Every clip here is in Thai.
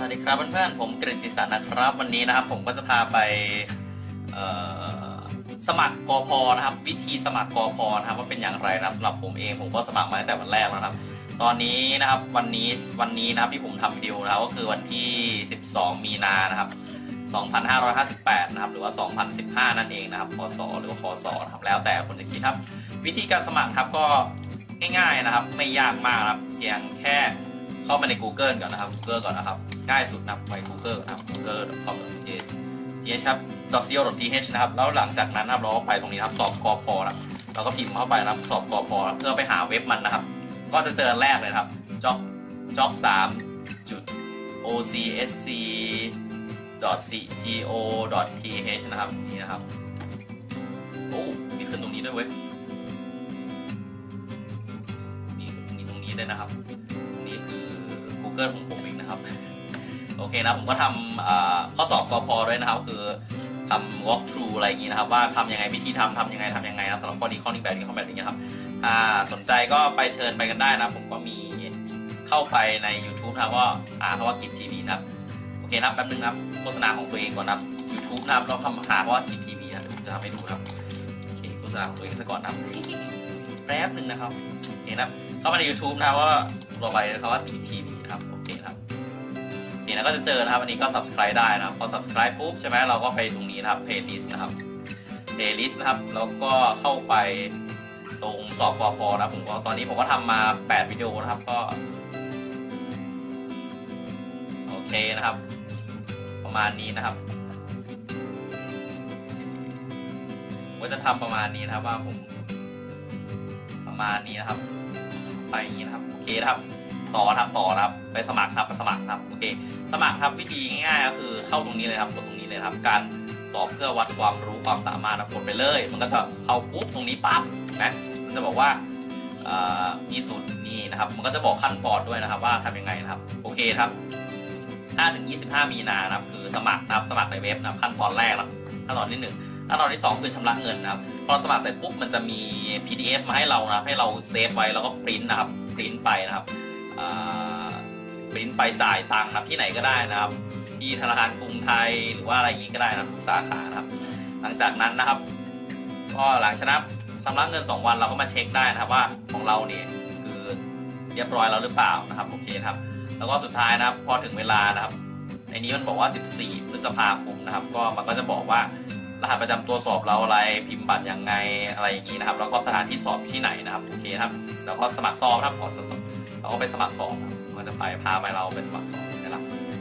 วัสดีครับเพื่อนๆผมกฤติศักดิ์นะครับวันนี้นะครับผมก็จะพาไปสมัครกพ.นะครับวิธีสมัครกพ.นะครับว่าเป็นอย่างไรนะครับสำหรับผมเองผมก็สมัครมาตั้งแต่วันแรกแล้วครับตอนนี้นะครับวันนี้นะครับที่ผมทำวิดีโอนะครับก็คือวันที่12มีนานะครับ2558นะครับหรือว่า2015นั่นเองนะครับพศหรือว่าคศนะครับแล้วแต่คนจะคิดครับวิธีการสมัครครับก็ง่ายๆนะครับไม่ยากมากครับเพียงแค่เข้ามาใน Google ก่อนนะครับ Google ก่อนนะครับง่ายสุดนะครับไป Google นะครับ google.com.th ครับ .co.th นะครับแล้วหลังจากนั้นนะครับเราก็ไปตรงนี้ครับสอบกพ.นะครับเราก็พิมพ์เข้าไปนะครับสอบกพ.เพื่อไปหาเว็บมันนะครับก็จะเจอแรกเลยครับ job3.ocsc.go.th นะครับนี่นะครับโอ้มีขึ้นตรงนี้ด้วยเว้ยมีตรงนี้เลยนะครับนี่คือ Google ของผมเองนะครับโอเคนะผมก็ทำข้อสอบกพ.ด้วยนะครับคือทำ walk through อะไรอย่างนี้นะครับว่าทำยังไงวิธีทำยังไงนะสำหรับข้อนี้แบบนี้อย่างเงี้ยครับสนใจก็ไปเชิญไปกันได้นะผมก็มีเข้าไปใน YouTube นะครับว่าเพราะว่ากิจทีวีนะครับโอเคนะแป๊บนึงครับโฆษณาของตัวเองก่อนนะ YouTube นะครับเราทำหาเพราะว่ากิจทีวีนะผมจะทำให้ดูครับโอเคโฆษณาของตัวเองซะก่อนนะแป๊บนึงนะครับโอเคนะเข้ามาใน YouTube นะว่าเราไปคำว่ากิจทีวีนะครับโอเคครับนี่นะก็จะเจอนะครับอันนี้ก็ subscribe ได้นะครับพอ subscribe ปุ๊บใช่ไหมเราก็ไปตรงนี้นะครับ playlist นะครับ playlist นะครับแล้วก็เข้าไปตรงสอบกพ.นะผมก็ตอนนี้ผมก็ทำมา8วิดีโอนะครับก็โอเคนะครับประมาณนี้นะครับผมก็จะทำประมาณนี้นะครับว่าผมประมาณนี้นะครับไปอย่างนี้นะครับโอเคนะครับต่อนะครับไปสมัครครับโอเคสมัครครับวิธีง่ายๆก็คือเข้าตรงนี้เลยครับกดตรงนี้เลยครับการสอบเพื่อวัดความรู้ความสามารถกดไปเลยมันก็จะเข้าปุ๊บตรงนี้ปั๊บนะมันจะบอกว่ามีสูตรนี่นะครับมันก็จะบอกขั้นตอนด้วยนะครับว่าทำยังไงนะครับโอเคครับ5-25 มีนานะครับคือสมัครนะครับสมัครในเว็บนะครับขั้นตอนแรกนะขั้นตอนที่1ขั้นตอนที่2คือชำระเงินนะครับพอสมัครเสร็จปุ๊บมันจะมี PDF มาให้เรานะให้เราเซฟไว้แล้วก็ปริ้นนะครับปริ้นไปนะครับปริ้นไปจ่ายตังค์ครับที่ไหนก็ได้นะครับที่ธนาคารกรุงไทยหรือว่าอะไรอย่างนี้ก็ได้นะทุกสาขานะครับหลังจากนั้นนะครับก็หลังชนะชำระเงิน2วันเราก็มาเช็คได้นะครับว่าของเราเนี่ยคือเรียบร้อยแล้วหรือเปล่านะครับโอเคครับแล้วก็สุดท้ายนะครับพอถึงเวลานะครับในนี้มันบอกว่า14 พฤษภาคมนะครับก็มันก็จะบอกว่ารหัสประจำตัวสอบเราอะไรพิมพ์บัตรยังไงอะไรอย่างนี้นะครับแล้วก็สถานที่สอบที่ไหนนะครับโอเคครับแล้วก็สมัครสอบครับเราก็ไปสมัครสอบมันจะพาไปเราไปสมัครสอบนะครับ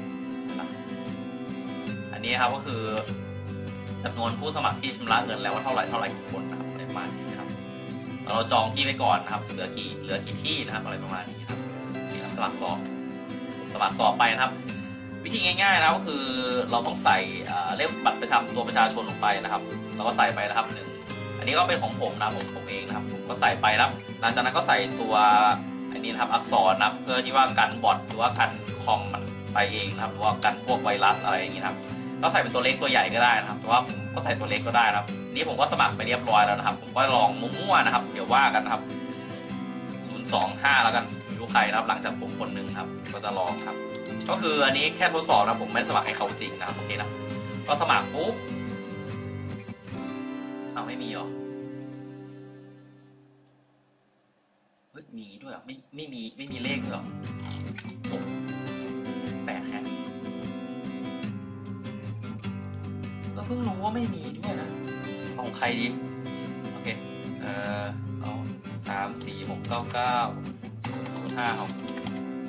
อันนี้ครับก็คือจำนวนผู้สมัครที่ชำระเงินแล้วว่าเท่าไหร่กี่คนนะครับอะไรประมาณนี้นะครับเราจองที่ไว้ก่อนนะครับเหลือกี่ที่นะครับอะไรประมาณนี้ครับนี่ครับสมัครสอบไปนะครับวิธีง่ายๆนะก็คือเราต้องใส่เลขบัตรประจำตัวประชาชนลงไปนะครับเราก็ใส่ไปนะครับ1อันนี้ก็เป็นของผมนะผมเองนะครับผมก็ใส่ไปนะครับหลังจากนั้นก็ใส่ตัวอันนี้นะครับอักษรนะเพื่อที่ว่ากันบอทหรือว่ากันคอมมันไปเองนะครับหรือว่ากันพวกไวรัสอะไรอย่างนี้นะครับก็ใส่เป็นตัวเล็กตัวใหญ่ก็ได้นะครับแต่ว่าผมก็ใส่ตัวเล็กก็ได้นะครับนี่ผมก็สมัครไปเรียบร้อยแล้วนะครับผมก็ลองมั่วๆนะครับเดี๋ยวว่ากันนะครับ025แล้วกันไม่รู้ใครนะครับหลังจากผมคนหนึ่งครับก็จะลองครับก็คืออันนี้แค่ทดสอบนะผมไม่ได้สมัครให้เขาจริงนะครับโอเคนะก็สมัครปุ๊บไม่มีหรอเฮ้ยมีด้วยเหรอไม่มีเลขเหรอแปลกแฮะก็เพิ่งรู้ว่าไม่มีด้วยนะของใครดีโอเคเอา3469905โอเค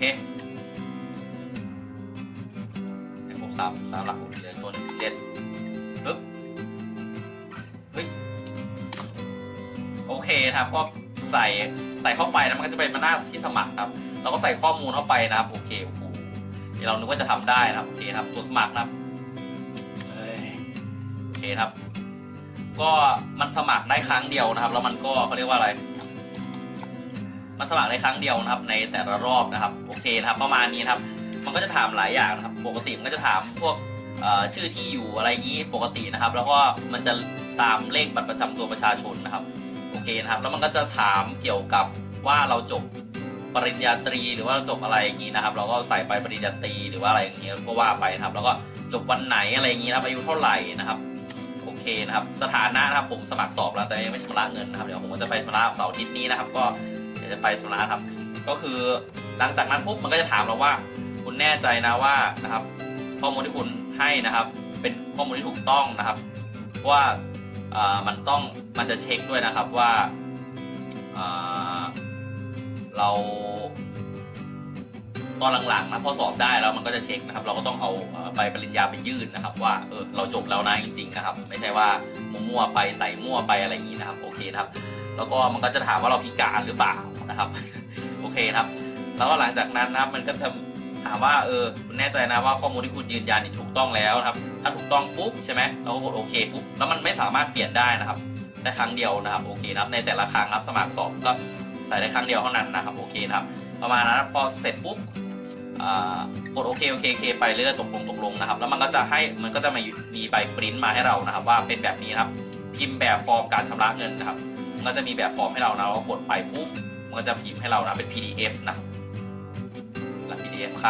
3หลักเหลือตัว7ปึ๊บเฮ้ยโอเคครับก็ใส่เข้าไปนะมันก็จะเป็นหน้าที่สมัครครับเราก็ใส่ข้อมูลเข้าไปนะครับโอเคเดี๋ยวเรานึกว่าจะทำได้นะครับโอเคครับตัวสมัครนะครับโอเคครับก็มันสมัครได้ครั้งเดียวนะครับแล้วมันก็เขาเรียกว่าอะไรมันสมัครได้ครั้งเดียวนะครับในแต่ละรอบนะครับโอเคนะครับประมาณนี้ครับมันก็จะถามหลายอย่างนะครับปกติมันก็จะถามพวกชื่อที่อยู่อะไรอย่างนี้ปกตินะครับแล้วก็มันจะตามเลขบัตรประจำตัวประชาชนนะครับโอเคนะครับแล้วมันก็จะถามเกี่ยวกับว่าเราจบปริญญาตรีหรือว่าจบอะไรอย่างนี้นะครับเราก็ใส่ไปปริญญาตรีหรือว่าอะไรอย่างนี้ก็ว่าไปนะครับแล้วก็จบวันไหนอะไรอย่างนี้นะครับอายุเท่าไหร่นะครับโอเคนะครับสถานะนะครับผมสมัครสอบแล้วแต่ยังไม่ชำระเงินนะครับเดี๋ยวผมก็จะไปชำระเสาร์อาทิตย์นี้นะครับก็เดี๋ยวจะไปชำระครับก็คือหลังจากนั้นปุ๊บมันก็จะถามเราว่าคุณแน่ใจนะว่านะครับข้อมูลที่คุณให้นะครับเป็นข้อมูลที่ถูกต้องนะครับว่ามันจะเช็คด้วยนะครับว่าเราตอนหลังๆนะพอสอบได้แล้วมันก็จะเช็คนะครับเราก็ต้องเอาใบปริญญาไปยื่นนะครับว่าเราจบแล้วนะจริงๆนะครับไม่ใช่ว่ามั่วไปใส่มั่วไปอะไรอย่างนี้นะครับโอเคนะครับแล้วก็มันก็จะถามว่าเราพิการหรือเปล่านะครับโอเคครับแล้วก็หลังจากนั้นนะครับมันก็จะถามว่าคุณแน่ใจนะว่าข้อมูลที่คุณยืนยันนี่ถูกต้องแล้วนะครับถ้าถูกต้องปุ๊บใช่ไหมเราก็กดโอเคปุ๊บแล้วมันไม่สามารถเปลี่ยนได้นะครับได้ครั้งเดียวนะครับโอเคนะครับในแต่ละครั้งครับสมัครสอบก็ใส่ได้ครั้งเดียวเท่านั้นนะครับโอเคนะครับประมาณนั้นพอเสร็จปุ๊บกดโอเคไปเรื่อยตกลงนะครับแล้วมันก็จะมีใบปริ้นมาให้เรานะครับว่าเป็นแบบนี้ครับพิมพ์แบบฟอร์มการชำระเงินนะครับมันก็จะมีแบบฟอร์มให้เรานะเรากดไปปุ๊บมันก็จะพิมพ์ให้เรานะเป็น PDF นะแล้ว PDF ค่า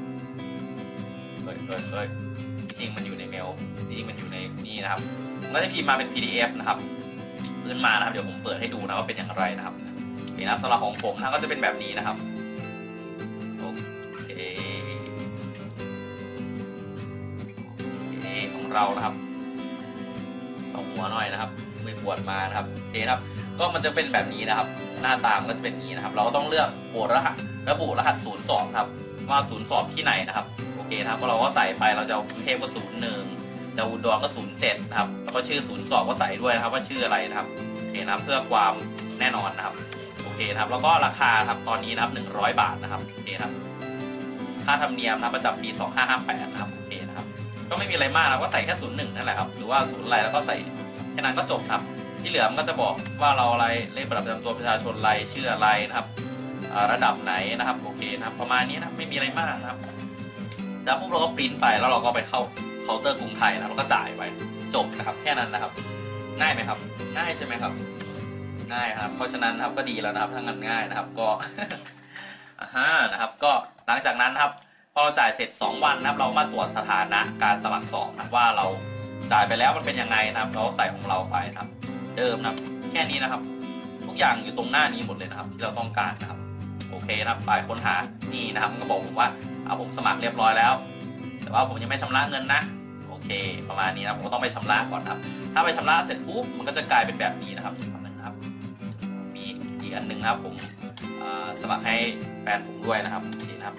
จริงมันอยู่ในเมลจริงมันอยู่ในนี่นะครับมันก็จะพิมพ์มาเป็น PDF นะครับขึ้นมานะครับเดี๋ยวผมเปิดให้ดูนะว่าเป็นอย่างไรนะครับนี่นะสำหรับของผมนะก็จะเป็นแบบนี้นะครับโอเคของเรานะครับเอาหัวหน่อยนะครับไม่ปวดมานะครับโอเคครับก็มันจะเป็นแบบนี้นะครับหน้าตามันก็จะเป็นอย่างนี้นะครับเราก็ต้องเลือกระบุรหัสศูนย์สอบครับว่าศูนย์สอบที่ไหนนะครับโอเคนะครับเราก็ใส่ไปเราจะเอากรุงเทพก็01จะอุดรก็07นะครับแล้วก็ชื่อศูนย์สอบก็ใส่ด้วยนะครับว่าชื่ออะไรนะครับโอเคนะครับเพื่อความแน่นอนนะครับโอเคครับแล้วก็ราคาครับตอนนี้นะครับ100 บาทนะครับโอเคครับค่าธรรมเนียมนะประจำปี2558นะครับโอเคนะครับก็ไม่มีอะไรมากนะก็ใส่แค่01นั่นแหละครับหรือว่า0อะไรแล้วก็ใส่แค่นั้นก็จบครับที่เหลือมันก็จะบอกว่าเราอะไรเลขบัตรประจำตัวประชาชนอะไรชื่ออะไรนะครับระดับไหนนะครับโอเคนะครับประมาณนี้นะไม่มีอะไรมากนะครับจากพวกเราก็ปริ้นไปแล้วเราก็ไปเข้าเคาน์เตอร์กรุงไทยนะแล้วก็จ่ายไปจบนะครับแค่นั้นนะครับง่ายไหมครับง่ายใช่ไหมครับง่ายครับเพราะฉะนั้นครับก็ดีแล้วนะครับถ้างานง่ายนะครับก็ นะครับก็หลังจากนั้นครับพอเราจ่ายเสร็จ2 วันนะครับเรามาตรวจสถานะการสมัครสอบนะว่าเราจ่ายไปแล้วมันเป็นยังไงนะครับเราใส่ของเราไปนะครับเดิมนะครับแค่นี้นะครับทุกอย่างอยู่ตรงหน้านี้หมดเลยนะครับที่เราต้องการนะครับโอเคนะครับไปค้นหานี่นะครับมันก็บอกผมว่าผมสมัครเรียบร้อยแล้วแต่ว่าผมยังไม่ชำระเงินนะโอเคประมาณนี้นะผมก็ต้องไปชำระก่อนครับถ้าไปชำระเสร็จปุ๊บมันก็จะกลายเป็นแบบนี้นะครับมีอีกอันหนึ่งนะครับผมสมัครให้แฟนผมด้วยนะครับนี่นะครับ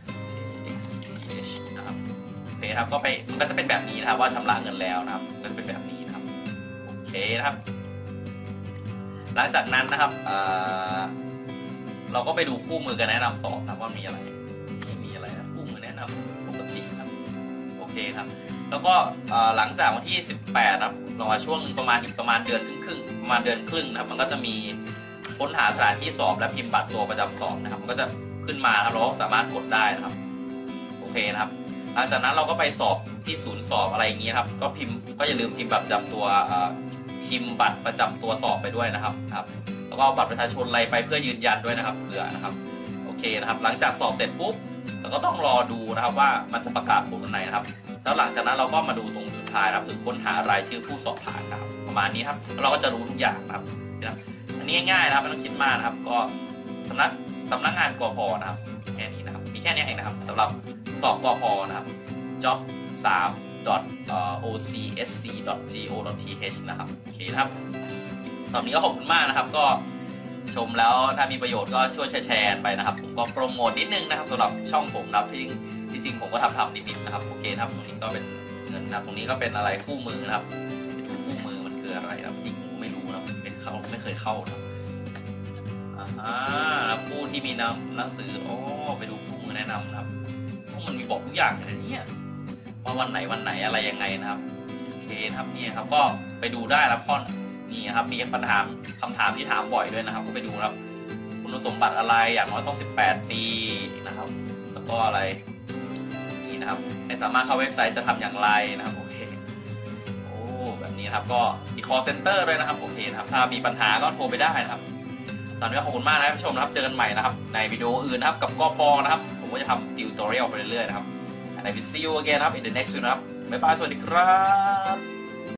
JXPH นะครับโอเคครับก็มันก็จะเป็นแบบนี้นะครับว่าชำระเงินแล้วนะครับก็จะเป็นแบบนี้นะครับโอเคนะครับหลังจากนั้นนะครับเราก็ไปดูคู่มือการแนะนำสอบนะว่ามีอะไรนะคู่มือแนะนำปกติครับโอเคครับแล้วก็หลังจากวันที่18ครับรอช่วงประมาณเดือนครึ่งนะครับมันก็จะมีค้นหาสถานที่สอบและพิมพ์บัตรตัวประจำสอบนะครับมันก็จะขึ้นมาครับเราก็สามารถกดได้นะครับโอเคนะครับหลังจากนั้นเราก็ไปสอบที่ศูนย์สอบอะไรอย่างนี้ครับก็อย่าลืมพิมพ์บัตรประจำตัวพิมพ์บัตรประจำตัวสอบไปด้วยนะครับแล้วก็บัตรประชาชนอะไรไปเพื่อยืนยันด้วยนะครับเผื่อนะครับโอเคนะครับหลังจากสอบเสร็จปุ๊บเราก็ต้องรอดูนะครับว่ามันจะประกาศผลวันไหนนะครับแล้วหลังจากนั้นเราก็มาดูตรงสุดท้ายนะครับคือค้นหารายชื่อผู้สอบผ่านนะครับประมาณนี้ครับเราก็จะรู้ทุกอย่างนะครับอันนี้ง่ายๆนะครับไม่ต้องคิดมากนะครับก็สำนักงานกพ.นะครับแค่นี้นะครับมีแค่นี้เองนะครับสำหรับสอบกพ.นะครับ job 3.ocsc.go.th นะครับโอเคครับตอนนี้ก็ขอบคุณมากนะครับก็ชมแล้วถ้ามีประโยชน์ก็ช่วยแชร์ไปนะครับผมก็โปรโมทนิดนึงนะครับสำหรับช่องผมนะครับที่จริงผมก็ทำนิดๆนะครับโอเคครับตรงนี้ก็เป็นเงินนะตรงนี้ก็เป็นอะไรคู่มือนะครับไปดูคู่มือมันคืออะไรนะครับจริงผมไม่รู้นะไม่เคยเข้านะผู้ที่มีหนังสือไปดูคู่มือแนะนำนะครับมันมีบอกทุกอย่างเลยเนี่ยว่าวันไหนอะไรยังไงนะครับโอเคครับนี่ครับก็ไปดูได้แล้วข้อนี่ครับมีคำถามที่ถามบ่อยด้วยนะครับก็ไปดูครับคุณสมบัติอะไรอย่างน้อยต้อง18 ปีนะครับแล้วก็อะไรนี่นะครับให้สามารถเข้าเว็บไซต์จะทำอย่างไรนะครับโอเคแบบนี้ครับก็มี call center ด้วยนะครับโอเคนะครับถ้ามีปัญหาก็โทรไปได้นะครับสตอนนี้ขอบคุณมากนะครับผู้ชมนะครับเจอกันใหม่นะครับในวิดีโออื่นนะครับกับกพนะครับผมก็จะทำติวตอเรียลไปเรื่อยๆนะครับand I will see you again นะครับ in the next video นะครับบ๊ายบายสวัสดีครับ